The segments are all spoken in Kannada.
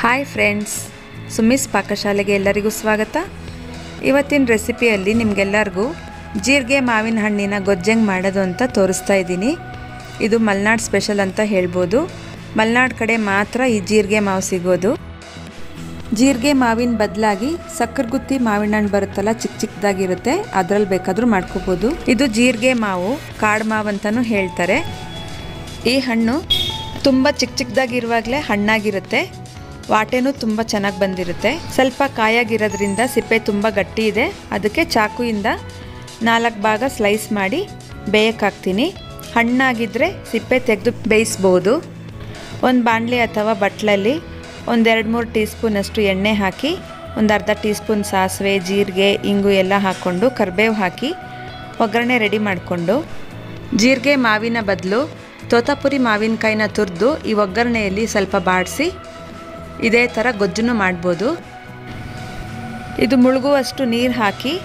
ಹಾಯ್ ಫ್ರೆಂಡ್ಸ್, ಸುಮಿಸ್ ಪಾಕಶಾಲೆಗೆ ಎಲ್ಲರಿಗೂ ಸ್ವಾಗತ. ಇವತ್ತಿನ ರೆಸಿಪಿಯಲ್ಲಿ ನಿಮಗೆಲ್ಲರಿಗೂ ಜೀರಿಗೆ ಮಾವಿನ ಹಣ್ಣಿನ ಗೊಜ್ಜಂಗೆ ಮಾಡೋದು ಅಂತ ತೋರಿಸ್ತಾ ಇದ್ದೀನಿ. ಇದು ಮಲ್ನಾಡ್ ಸ್ಪೆಷಲ್ ಅಂತ ಹೇಳ್ಬೋದು. ಮಲ್ನಾಡ್ ಕಡೆ ಮಾತ್ರ ಈ ಜೀರಿಗೆ ಮಾವು ಸಿಗೋದು. ಜೀರಿಗೆ ಮಾವಿನ ಬದಲಾಗಿ ಸಕ್ಕರೆಗುತ್ತಿ ಮಾವಿನ ಹಣ್ಣು ಬರುತ್ತಲ್ಲ, ಚಿಕ್ಕ ಚಿಕ್ಕದಾಗಿರುತ್ತೆ, ಅದರಲ್ಲಿ ಬೇಕಾದರೂ ಮಾಡ್ಕೋಬೋದು. ಇದು ಜೀರಿಗೆ ಮಾವು, ಕಾಡು ಮಾವು ಅಂತಲೂ ಹೇಳ್ತಾರೆ. ಈ ಹಣ್ಣು ತುಂಬ ಚಿಕ್ಕ ಚಿಕ್ಕದಾಗಿರುವಾಗಲೇ ಹಣ್ಣಾಗಿರುತ್ತೆ. ವಾಟೆನೂ ತುಂಬ ಚೆನ್ನಾಗಿ ಬಂದಿರುತ್ತೆ. ಸ್ವಲ್ಪ ಕಾಯಾಗಿರೋದ್ರಿಂದ ಸಿಪ್ಪೆ ತುಂಬ ಗಟ್ಟಿ ಇದೆ. ಅದಕ್ಕೆ ಚಾಕುಯಿಂದ 4 ಭಾಗ ಸ್ಲೈಸ್ ಮಾಡಿ ಬೇಯಕ್ಕಾಗ್ತೀನಿ. ಹಣ್ಣಾಗಿದ್ದರೆ ಸಿಪ್ಪೆ ತೆಗೆದು ಬೇಯಿಸ್ಬೋದು. ಒಂದು ಬಾಣಲೆ ಅಥವಾ ಬಟ್ಲಲ್ಲಿ 1-2-3 ಟೀ ಸ್ಪೂನಷ್ಟು ಎಣ್ಣೆ ಹಾಕಿ, ಒಂದು ಅರ್ಧ ಟೀ ಸ್ಪೂನ್ ಸಾಸಿವೆ, ಜೀರಿಗೆ, ಇಂಗು ಎಲ್ಲ ಹಾಕ್ಕೊಂಡು ಕರಿಬೇವು ಹಾಕಿ ಒಗ್ಗರಣೆ ರೆಡಿ ಮಾಡಿಕೊಂಡು, ಜೀರಿಗೆ ಮಾವಿನ ಬದಲು ತೋತಾಪುರಿ ಮಾವಿನಕಾಯಿನ ತುರಿದು ಈ ಒಗ್ಗರಣೆಯಲ್ಲಿ ಸ್ವಲ್ಪ ಬಾಡಿಸಿ ಇದೇ ಥರ ಗೊಜ್ಜನ್ನು ಮಾಡ್ಬೋದು. ಇದು ಮುಳುಗುವಷ್ಟು ನೀರು ಹಾಕಿ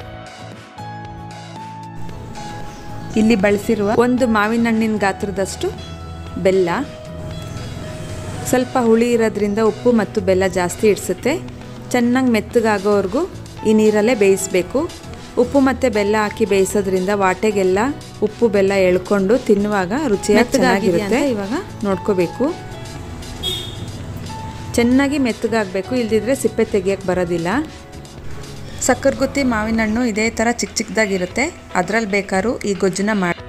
ಇಲ್ಲಿ ಬಳಸಿರುವ ಒಂದು ಮಾವಿನ ಹಣ್ಣಿನ ಗಾತ್ರದಷ್ಟು ಬೆಲ್ಲ, ಸ್ವಲ್ಪ ಹುಳಿ ಇರೋದ್ರಿಂದ ಉಪ್ಪು ಮತ್ತು ಬೆಲ್ಲ ಜಾಸ್ತಿ ಇಡಿಸುತ್ತೆ. ಚೆನ್ನಾಗಿ ಮೆತ್ತಗಾಗೋವರೆಗೂ ಈ ನೀರಲ್ಲೇ ಬೇಯಿಸಬೇಕು. ಉಪ್ಪು ಮತ್ತು ಬೆಲ್ಲ ಹಾಕಿ ಬೇಯಿಸೋದ್ರಿಂದ ವಾಟೆಗೆಲ್ಲ ಉಪ್ಪು ಬೆಲ್ಲ ಎಳ್ಕೊಂಡು ತಿನ್ನುವಾಗ ರುಚಿಯಾಗಿ ಚೆನ್ನಾಗಿರುತ್ತೆ. ಇವಾಗ ನೋಡ್ಕೋಬೇಕು, ಚೆನ್ನಾಗಿ ಮೆತ್ತಗಾಗಬೇಕು, ಇಲ್ದಿದ್ರೆ ಸಿಪ್ಪೆ ತೆಗಿಯೋಕ್ಕೆ ಬರೋದಿಲ್ಲ. ಸಕ್ಕರೆಗುತ್ತಿ ಮಾವಿನ ಹಣ್ಣು ಇದೇ ಥರ ಚಿಕ್ಕ ಚಿಕ್ಕದಾಗಿರುತ್ತೆ. ಅದರಲ್ಲಿ ಬೇಕಾದ್ರೂ ಈ ಗೊಜ್ಜನ್ನ ಮಾಡಿ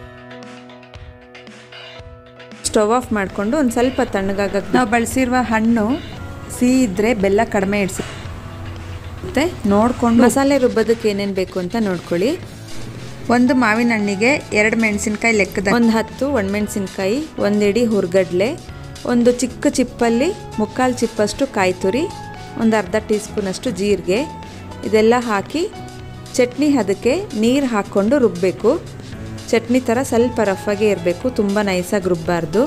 ಸ್ಟವ್ ಆಫ್ ಮಾಡಿಕೊಂಡು ಒಂದು ಸ್ವಲ್ಪ ತಣ್ಣಗಾಗಕ್ಕೆ, ನಾವು ಬಳಸಿರುವ ಹಣ್ಣು ಸಿಹಿ ಇದ್ದರೆ ಬೆಲ್ಲ ಕಡಿಮೆ ಇಡಿಸುತ್ತೆ. ನೋಡಿಕೊಂಡು ಮಸಾಲೆ ರುಬ್ಬೋದಕ್ಕೆ ಏನೇನು ಬೇಕು ಅಂತ ನೋಡ್ಕೊಳ್ಳಿ. ಒಂದು ಮಾವಿನ ಹಣ್ಣಿಗೆ 2 ಮೆಣಸಿನ್ಕಾಯಿ ಲೆಕ್ಕದ, ಒಂದು 10 ಒಣಮೆಣಸಿನ್ಕಾಯಿ, 1 ಹಿಡಿ ಹುರ್ಗಡ್ಲೆ, ಒಂದು ಚಿಕ್ಕ ಚಿಪ್ಪಲ್ಲಿ 3/4 ಚಿಪ್ಪಷ್ಟು ಕಾಯಿ ತುರಿ, ಒಂದು ಅರ್ಧ ಟೀ ಸ್ಪೂನಷ್ಟು ಜೀರಿಗೆ, ಇದೆಲ್ಲ ಹಾಕಿ ಚಟ್ನಿ ಅದಕ್ಕೆ ನೀರು ಹಾಕ್ಕೊಂಡು ರುಬ್ಬಬೇಕು. ಚಟ್ನಿ ಥರ ಸ್ವಲ್ಪ ರಫಾಗೆ ಇರಬೇಕು, ತುಂಬ ನೈಸಾಗಿ ರುಬ್ಬಾರ್ದು.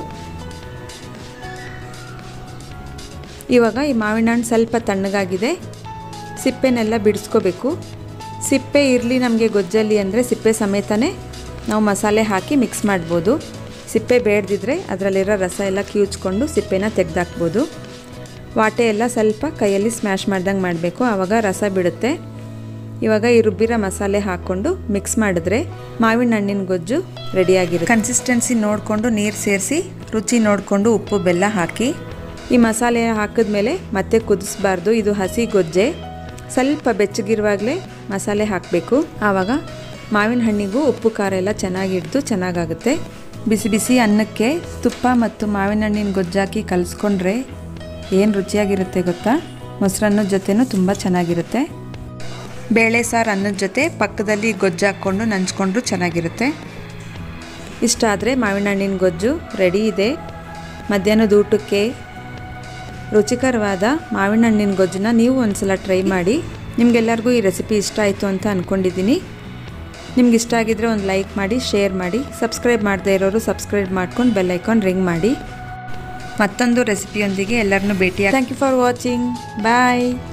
ಇವಾಗ ಈ ಮಾವಿನ ಹಣ್ಣು ಸ್ವಲ್ಪ ತಣ್ಣಗಾಗಿದೆ. ಸಿಪ್ಪೆನೆಲ್ಲ ಬಿಡಿಸ್ಕೋಬೇಕು. ಸಿಪ್ಪೆ ಇರಲಿ ನಮಗೆ ಗೊಜ್ಜಲ್ಲಿ ಅಂದರೆ ಸಿಪ್ಪೆ ಸಮೇತನೇ ನಾವು ಮಸಾಲೆ ಹಾಕಿ ಮಿಕ್ಸ್ ಮಾಡ್ಬೋದು. ಸಿಪ್ಪೆ ಬೇಡದಿದ್ರೆ ಅದರಲ್ಲಿರೋ ರಸ ಎಲ್ಲ ಕಿವುಚ್ಕೊಂಡು ಸಿಪ್ಪೆನ ತೆಗೆದಾಕ್ಬೋದು. ವಾಟೆ ಎಲ್ಲ ಸ್ವಲ್ಪ ಕೈಯಲ್ಲಿ ಸ್ಮ್ಯಾಶ್ ಮಾಡ್ದಂಗೆ ಮಾಡಬೇಕು, ಆವಾಗ ರಸ ಬಿಡುತ್ತೆ. ಇವಾಗ ಈ ರುಬ್ಬಿರೋ ಮಸಾಲೆ ಹಾಕ್ಕೊಂಡು ಮಿಕ್ಸ್ ಮಾಡಿದ್ರೆ ಮಾವಿನ ಹಣ್ಣಿನ ಗೊಜ್ಜು ರೆಡಿಯಾಗಿರುತ್ತೆ. ಕನ್ಸಿಸ್ಟೆನ್ಸಿ ನೋಡಿಕೊಂಡು ನೀರು ಸೇರಿಸಿ ರುಚಿ ನೋಡಿಕೊಂಡು ಉಪ್ಪು ಬೆಲ್ಲ ಹಾಕಿ ಈ ಮಸಾಲೆ ಹಾಕಿದ್ಮೇಲೆ ಮತ್ತೆ ಕುದಿಸ್ಬಾರ್ದು. ಇದು ಹಸಿ ಗೊಜ್ಜೆ. ಸ್ವಲ್ಪ ಬೆಚ್ಚಗಿರುವಾಗಲೇ ಮಸಾಲೆ ಹಾಕಬೇಕು, ಆವಾಗ ಮಾವಿನ ಹಣ್ಣಿಗೂ ಉಪ್ಪು ಖಾರ ಎಲ್ಲ ಚೆನ್ನಾಗಿ ಹಿಡಿದು ಚೆನ್ನಾಗಾಗುತ್ತೆ. ಬಿಸಿ ಬಿಸಿ ಅನ್ನಕ್ಕೆ ತುಪ್ಪ ಮತ್ತು ಮಾವಿನ ಹಣ್ಣಿನ ಗೊಜ್ಜಾಕಿ ಕಲಿಸ್ಕೊಂಡ್ರೆ ಏನು ರುಚಿಯಾಗಿರುತ್ತೆ ಗೊತ್ತಾ. ಮೊಸರನ್ನದ ಜೊತೆನೂ ತುಂಬ ಚೆನ್ನಾಗಿರುತ್ತೆ. ಬೇಳೆ ಸಾರು ಅನ್ನದ ಜೊತೆ ಪಕ್ಕದಲ್ಲಿ ಗೊಜ್ಜು ಹಾಕ್ಕೊಂಡು ನಂಚ್ಕೊಂಡ್ರು ಚೆನ್ನಾಗಿರುತ್ತೆ. ಇಷ್ಟ ಆದರೆ ಮಾವಿನ ಹಣ್ಣಿನ ಗೊಜ್ಜು ರೆಡಿ ಇದೆ. ಮಧ್ಯಾಹ್ನದ ಊಟಕ್ಕೆ ರುಚಿಕರವಾದ ಮಾವಿನ ಹಣ್ಣಿನ ಗೊಜ್ಜನ್ನ ನೀವು ಒಂದ್ಸಲ ಟ್ರೈ ಮಾಡಿ. ನಿಮಗೆಲ್ಲರಿಗೂ ಈ ರೆಸಿಪಿ ಇಷ್ಟ ಆಯಿತು ಅಂತ ಅಂದ್ಕೊಂಡಿದ್ದೀನಿ. ನಿಮ್ಗೆ ಇಷ್ಟ ಆಗಿದ್ರೆ ಒಂದು ಲೈಕ್ ಮಾಡಿ, ಶೇರ್ ಮಾಡಿ. ಸಬ್ಸ್ಕ್ರೈಬ್ ಮಾಡದೇ ಇರೋರು ಸಬ್ಸ್ಕ್ರೈಬ್ ಮಾಡ್ಕೊಂಡು ಬೆಲ್ ಐಕಾನ್ ರಿಂಗ್ ಮಾಡಿ. ಮತ್ತೊಂದು ರೆಸಿಪಿಯೊಂದಿಗೆ ಎಲ್ಲರನ್ನೂ ಭೇಟಿಯಾಗಿ. Thank you for watching. Bye.